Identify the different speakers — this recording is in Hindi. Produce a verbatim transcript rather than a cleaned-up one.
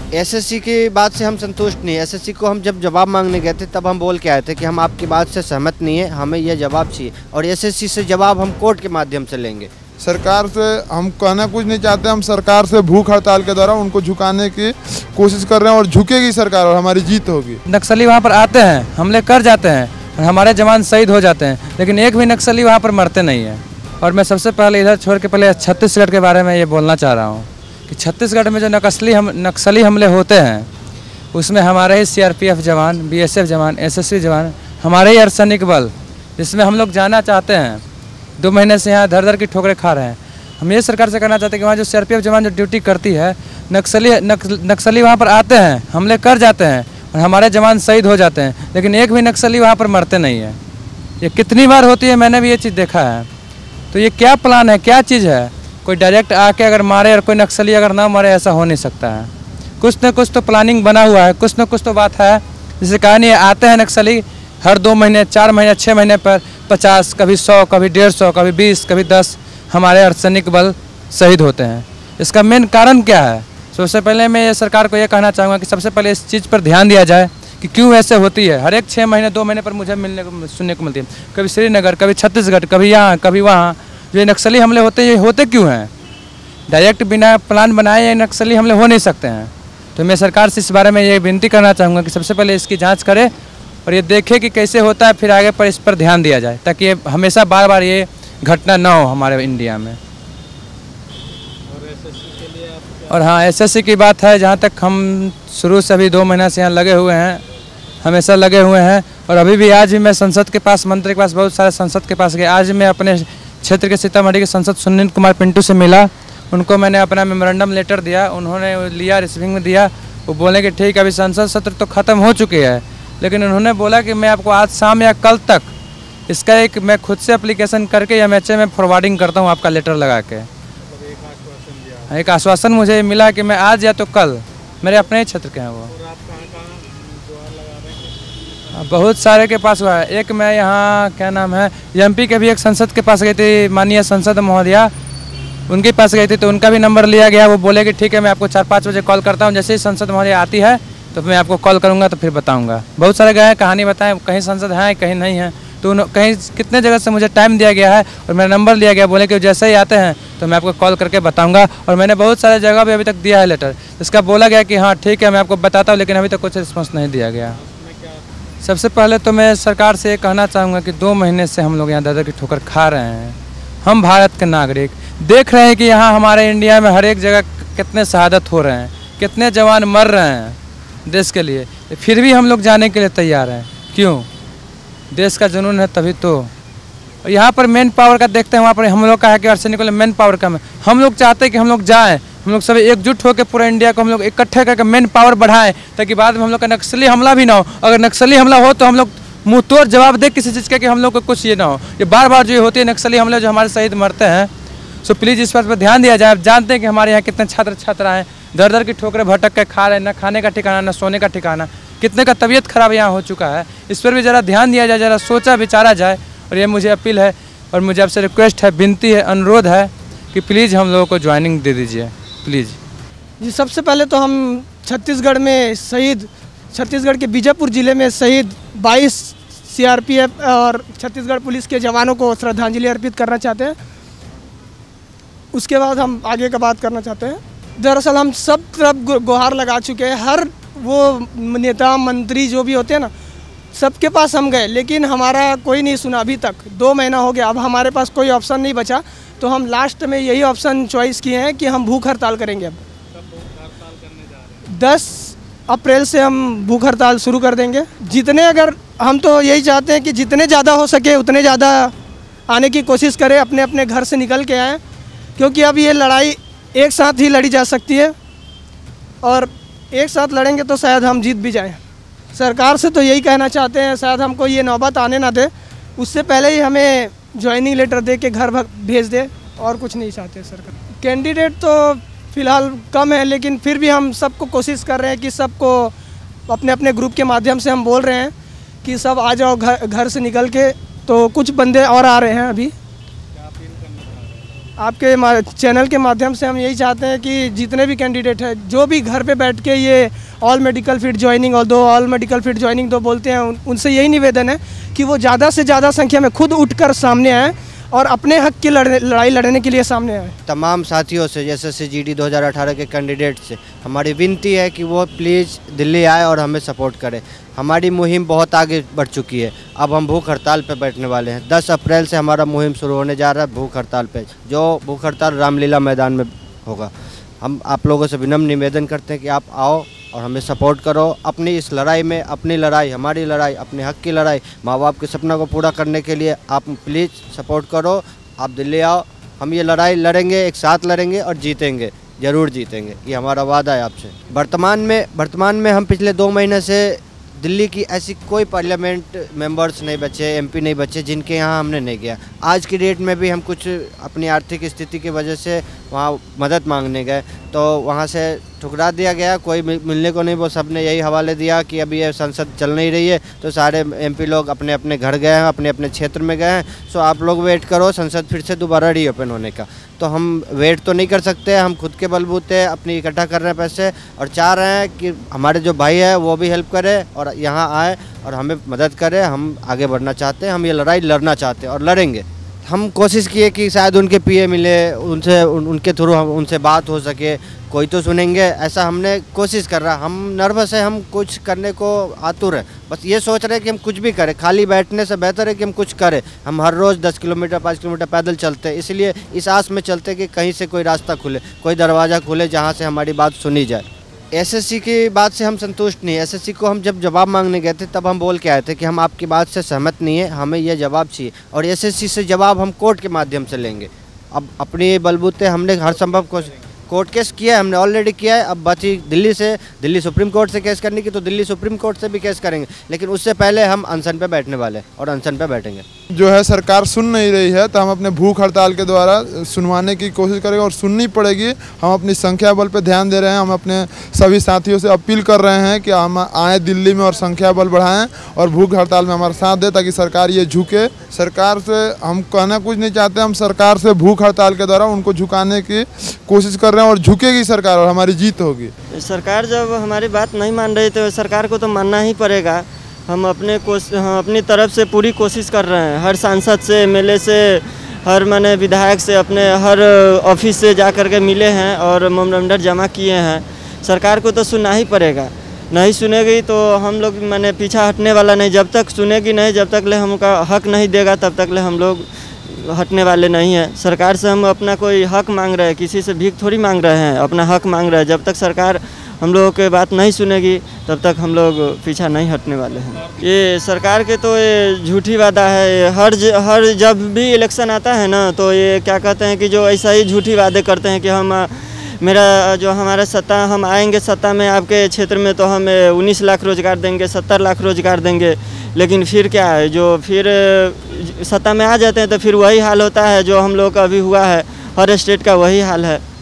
Speaker 1: एसएससी की बात से हम संतुष्ट नहीं। एसएससी को हम जब जवाब मांगने गए थे तब हम बोल के आए थे कि हम आपकी बात से सहमत नहीं है, हमें यह जवाब चाहिए, और एसएससी से जवाब हम कोर्ट के माध्यम से लेंगे।
Speaker 2: सरकार से हम कहना कुछ नहीं चाहते, हम सरकार से भूख हड़ताल के द्वारा उनको झुकाने की कोशिश कर रहे हैं और झुकेगी सरकार और हमारी जीत होगी।
Speaker 3: नक्सली वहाँ पर आते हैं, हमले कर जाते हैं और हमारे जवान शहीद हो जाते हैं, लेकिन एक भी नक्सली वहाँ पर मरते नहीं है। और मैं सबसे पहले इधर छोड़ के पहले छत्तीसगढ़ के बारे में ये बोलना चाह रहा हूँ कि छत्तीसगढ़ में जो नक्सली हम नक्सली हमले होते हैं उसमें हमारे ही सीआरपीएफ जवान, बीएसएफ जवान, एसएसबी जवान, हमारे ही अर्धसैनिक बल, जिसमें हम लोग जाना चाहते हैं, दो महीने से यहाँ धर धर की ठोकरें खा रहे हैं। हम ये सरकार से कहना चाहते हैं कि वहाँ जो सीआरपीएफ जवान जो ड्यूटी करती है, नक्सली नक, नक्सली वहाँ पर आते हैं, हमले कर जाते हैं और हमारे जवान शहीद हो जाते हैं, लेकिन एक भी नक्सली वहाँ पर मरते नहीं है। ये कितनी बार होती है, मैंने भी ये चीज़ देखा है। तो ये क्या प्लान है, क्या चीज़ है? कोई डायरेक्ट आके अगर मारे और कोई नक्सली अगर ना मरे, ऐसा हो नहीं सकता है। कुछ न कुछ तो प्लानिंग बना हुआ है, कुछ न कुछ तो बात है। जैसे कहा नहीं, आते हैं नक्सली हर दो महीने, चार महीने, छः महीने पर पचास, कभी सौ, कभी डेढ़ सौ, कभी बीस, कभी दस हमारे अर्धसैनिक बल शहीद होते हैं। इसका मेन कारण क्या है? सबसे पहले मैं ये सरकार को ये कहना चाहूँगा कि सबसे पहले इस चीज़ पर ध्यान दिया जाए कि क्यों ऐसे होती है। हर एक छः महीने दो महीने पर मुझे मिलने को सुनने को मिलती है, कभी श्रीनगर, कभी छत्तीसगढ़, कभी यहाँ, कभी वहाँ। जो नक्सली हमले होते हैं, ये होते क्यों हैं? डायरेक्ट बिना प्लान बनाए ये नक्सली हमले हो नहीं सकते हैं। तो मैं सरकार से इस बारे में ये विनती करना चाहूँगा कि सबसे पहले इसकी जांच करे और ये देखे कि कैसे होता है, फिर आगे पर इस पर ध्यान दिया जाए, ताकि ये हमेशा बार बार ये घटना ना हो हमारे इंडिया में। और हाँ, एसएससी की बात है, जहाँ तक हम शुरू से अभी दो महीना से यहाँ लगे हुए हैं, हमेशा लगे हुए हैं। और अभी भी आज भी मैं संसद के पास, मंत्री के पास, बहुत सारे संसद के पास गए। आज मैं अपने क्षेत्र के सीतामढ़ी के सांसद सुनील कुमार पिंटू से मिला, उनको मैंने अपना मेमोरेंडम लेटर दिया, उन्होंने लिया, रिसीविंग में दिया। वो बोले कि ठीक है, अभी संसद सत्र तो ख़त्म हो चुके हैं, लेकिन उन्होंने बोला कि मैं आपको आज शाम या कल तक इसका एक मैं खुद से एप्लीकेशन करके एमएचए में फॉरवर्डिंग करता हूँ आपका लेटर लगा के। एक आश्वासन मुझे मिला कि मैं आज या तो कल, मेरे अपने ही क्षेत्र के हैं वो। बहुत सारे के पास हुआ है। एक मैं यहाँ क्या नाम है, एमपी के भी एक संसद के पास गई थी, माननीय संसद महोदया, उनके पास गई थी, तो उनका भी नंबर लिया गया। वो बोले कि ठीक है, मैं आपको चार पाँच बजे कॉल करता हूँ, जैसे ही संसद महोदया आती है तो मैं आपको कॉल करूँगा, तो फिर बताऊँगा। बहुत सारे गए हैं, कहानी बताएं, कहीं संसद हैं कहीं नहीं है, तो कहीं कितने जगह से मुझे टाइम दिया गया है और मेरा नंबर लिया गया, बोले कि जैसे ही आते हैं तो मैं आपको कॉल करके बताऊँगा। और मैंने बहुत सारे जगह भी अभी तक दिया है लेटर, इसका बोला गया कि हाँ ठीक है मैं आपको बताता हूँ, लेकिन अभी तक कुछ रिस्पॉन्स नहीं दिया गया। सबसे पहले तो मैं सरकार से ये कहना चाहूँगा कि दो महीने से हम लोग यहाँ दादा की ठोकर खा रहे हैं। हम भारत के नागरिक देख रहे हैं कि यहाँ हमारे इंडिया में हर एक जगह कितने शहादत हो रहे हैं, कितने जवान मर रहे हैं देश के लिए, फिर भी हम लोग जाने के लिए तैयार हैं। क्यों? देश का जुनून है तभी तो। यहाँ पर मेन पावर का देखते हैं, वहाँ पर हम लोग का है कि अर्धसैनिकों में मेन पावर कम है। हम लोग चाहते हैं कि हम लोग जाएँ, हम लोग सभी एकजुट होकर पूरा इंडिया को हम लोग इकट्ठे करके मेन पावर बढ़ाएं, ताकि बाद में हम लोग का नक्सली हमला भी ना हो। अगर नक्सली हमला हो तो हम लोग मुँह तोड़ जवाब दे किसी चीज़ का कि हम लोग को कुछ ये ना हो। ये बार बार जो ये होती है नक्सली हमले, जो हमारे शहीद मरते हैं, सो प्लीज़ इस बात पर ध्यान दिया जाए। आप जानते हैं कि हमारे यहाँ कितने छात्र छात्राएँ दर दर की ठोकरें भटक के खा रहे हैं, ना खाने का ठिकाना, ना सोने का ठिकाना, कितने का तबीयत खराब यहाँ हो चुका है। इस पर भी ज़रा ध्यान दिया जाए, ज़रा सोचा विचारा जाए। और ये मुझे अपील है और मुझे आपसे रिक्वेस्ट है, विनती है, अनुरोध है कि प्लीज़ हम लोगों को ज्वाइनिंग दे दीजिए प्लीज़।
Speaker 4: जी, सबसे पहले तो हम छत्तीसगढ़ में शहीद, छत्तीसगढ़ के बीजापुर ज़िले में शहीद बाईस सीआरपीएफ और छत्तीसगढ़ पुलिस के जवानों को श्रद्धांजलि अर्पित करना चाहते हैं। उसके बाद हम आगे का बात करना चाहते हैं। दरअसल हम सब तरफ गुहार लगा चुके हैं, हर वो नेता मंत्री जो भी होते हैं ना, सबके पास हम गए, लेकिन हमारा कोई नहीं सुना अभी तक। दो महीना हो गया, अब हमारे पास कोई ऑप्शन नहीं बचा, तो हम लास्ट में यही ऑप्शन चॉइस किए हैं कि हम भूख हड़ताल करेंगे। अब दस अप्रैल से हम भूख हड़ताल शुरू कर देंगे। जितने, अगर हम तो यही चाहते हैं कि जितने ज़्यादा हो सके उतने ज़्यादा आने की कोशिश करें, अपने अपने घर से निकल के आएँ, क्योंकि अब ये लड़ाई एक साथ ही लड़ी जा सकती है और एक साथ लड़ेंगे तो शायद हम जीत भी जाएं। सरकार से तो यही कहना चाहते हैं, शायद हमको ये नौबत आने ना दे, उससे पहले ही हमें ज्वाइनिंग लेटर दे के घर भेज दे, और कुछ नहीं चाहते सरकार। कैंडिडेट तो फ़िलहाल कम है, लेकिन फिर भी हम सबको कोशिश कर रहे हैं कि सबको अपने अपने ग्रुप के माध्यम से हम बोल रहे हैं कि सब आ जाओ घर घर से निकल के। तो कुछ बंदे और आ रहे हैं अभी। आपके मा- चैनल के माध्यम से हम यही चाहते हैं कि जितने भी कैंडिडेट हैं, जो भी घर पे बैठ के ये ऑल मेडिकल फील्ड ज्वाइनिंग और दो ऑल मेडिकल फील्ड ज्वाइनिंग दो बोलते हैं, उन, उनसे यही निवेदन है कि वो ज़्यादा से ज़्यादा संख्या में खुद उठकर सामने आएँ और अपने हक की लड़ने लड़ाई लड़ने के लिए सामने आए।
Speaker 1: तमाम साथियों से जैसे से जी डी दो हज़ार अठारह के कैंडिडेट से हमारी विनती है कि वो प्लीज़ दिल्ली आए और हमें सपोर्ट करें। हमारी मुहिम बहुत आगे बढ़ चुकी है। अब हम भूख हड़ताल पर बैठने वाले हैं। दस अप्रैल से हमारा मुहिम शुरू होने जा रहा है भूख हड़ताल पे, जो भूख हड़ताल रामलीला मैदान में होगा। हम आप लोगों से विनम्र निवेदन करते हैं कि आप आओ और हमें सपोर्ट करो अपनी इस लड़ाई में। अपनी लड़ाई, हमारी लड़ाई, अपने हक की लड़ाई, माँ बाप के सपना को पूरा करने के लिए आप प्लीज़ सपोर्ट करो। आप दिल्ली आओ, हम ये लड़ाई लड़ेंगे, एक साथ लड़ेंगे और जीतेंगे, ज़रूर जीतेंगे, ये हमारा वादा है आपसे। वर्तमान में वर्तमान में हम पिछले दो महीने से दिल्ली की ऐसी कोई पार्लियामेंट मेंबर्स नहीं बचे, एमपी नहीं बचे जिनके यहाँ हमने नहीं गया। आज की डेट में भी हम कुछ अपनी आर्थिक स्थिति की वजह से वहाँ मदद मांगने गए तो वहाँ से ठुकरा दिया गया, कोई मिलने को नहीं। वो सब ने यही हवाले दिया कि अभी ये संसद चल नहीं रही है, तो सारे एमपी लोग अपने अपने घर गए हैं, अपने अपने क्षेत्र में गए हैं। सो आप लोग वेट करो संसद फिर से दोबारा रीओपन होने का। तो हम वेट तो नहीं कर सकते, हम खुद के बलबूते अपनी इकट्ठा कर रहे हैं पैसे और चाह रहे हैं कि हमारे जो भाई है वो भी हेल्प करे और यहाँ आए और हमें मदद करे। हम आगे बढ़ना चाहते हैं, हम ये लड़ाई लड़ना चाहते हैं और लड़ेंगे। हम कोशिश किए कि शायद उनके पीए मिले, उनसे उन, उनके थ्रू हम उनसे बात हो सके, कोई तो सुनेंगे, ऐसा हमने कोशिश कर रहा। हम नर्वस है, हम कुछ करने को आतुर है, बस ये सोच रहे हैं कि हम कुछ भी करें। खाली बैठने से बेहतर है कि हम कुछ करें। हम हर रोज़ दस किलोमीटर पाँच किलोमीटर पैदल चलते हैं, इसलिए इस आस में चलते कि कहीं से कोई रास्ता खुले, कोई दरवाज़ा खुले जहाँ से हमारी बात सुनी जाए। एसएससी की बात से हम संतुष्ट नहीं। एसएससी को हम जब जवाब मांगने गए थे तब हम बोल के आए थे कि हम आपकी बात से सहमत नहीं है, हमें यह जवाब चाहिए और एसएससी से जवाब हम कोर्ट के माध्यम से लेंगे। अब अपनी बलबूते हमने हर संभव कोशिश, कोर्ट केस किया है, हमने ऑलरेडी किया है। अब बात दिल्ली से दिल्ली सुप्रीम कोर्ट से केस करने की, तो दिल्ली सुप्रीम कोर्ट से भी केस करेंगे, लेकिन उससे पहले हम अनशन पे बैठने वाले और अनशन पे बैठेंगे।
Speaker 2: जो है सरकार सुन नहीं रही है तो हम अपने भूख हड़ताल के द्वारा सुनवाने की कोशिश करेंगे और सुननी पड़ेगी। हम अपनी संख्या बल पे ध्यान दे रहे हैं। हम अपने सभी साथियों से अपील कर रहे हैं कि हम आए दिल्ली में और संख्या बल बढ़ाएं और भूख हड़ताल में हमारा साथ दें ताकि सरकार ये झुके। सरकार से हम कहना कुछ नहीं चाहते, हम सरकार से भूख हड़ताल के द्वारा उनको झुकाने की कोशिश कर रहे हैं और झुकेगी सरकार और हमारी जीत होगी।
Speaker 5: सरकार जब हमारी बात नहीं मान रही तो सरकार को तो मानना ही पड़ेगा। हम अपने कोश हम अपनी तरफ से पूरी कोशिश कर रहे हैं, हर सांसद से, एमएलए से, हर माने विधायक से, अपने हर ऑफिस से जा कर के मिले हैं और मेमोरेंडम जमा किए हैं। सरकार को तो सुनना ही पड़ेगा, नहीं सुनेगी तो हम लोग माने पीछा हटने वाला नहीं। जब तक सुनेगी नहीं, जब तक ले हमका हक नहीं देगा, तब तक ले हम लोग हटने वाले नहीं हैं। सरकार से हम अपना कोई हक मांग रहे हैं, किसी से भीख थोड़ी मांग रहे हैं, अपना हक मांग रहे हैं। जब तक सरकार हम लोगों के बात नहीं सुनेगी तब तक हम लोग पीछा नहीं हटने वाले हैं। ये सरकार के तो ये झूठी वादा है। हर ज, हर जब भी इलेक्शन आता है ना तो ये क्या कहते हैं कि जो ऐसा ही झूठी वादे करते हैं कि हम मेरा जो हमारा सत्ता, हम आएंगे सत्ता में आपके क्षेत्र में तो हम उन्नीस लाख रोजगार देंगे, सत्तर लाख रोजगार देंगे। लेकिन फिर क्या है, जो फिर सत्ता में आ जाते हैं तो फिर वही हाल होता है जो हम लोग का अभी हुआ है। हर स्टेट का वही हाल है।